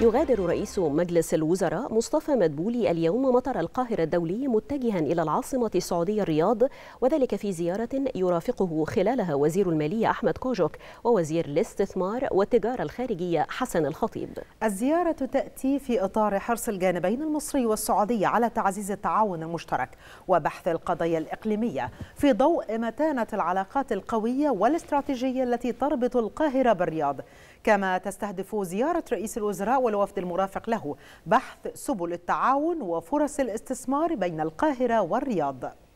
يغادر رئيس مجلس الوزراء مصطفى مدبولي اليوم مطار القاهرة الدولي متجها إلى العاصمة السعودية الرياض، وذلك في زيارة يرافقه خلالها وزير المالية أحمد كوجك ووزير الاستثمار والتجارة الخارجية حسن الخطيب. الزيارة تأتي في إطار حرص الجانبين المصري والسعودي على تعزيز التعاون المشترك وبحث القضايا الإقليمية في ضوء متانة العلاقات القوية والاستراتيجية التي تربط القاهرة بالرياض. كما تستهدف زيارة رئيس الوزراء والوفد المرافق له بحث سبل التعاون وفرص الاستثمار بين القاهرة والرياض.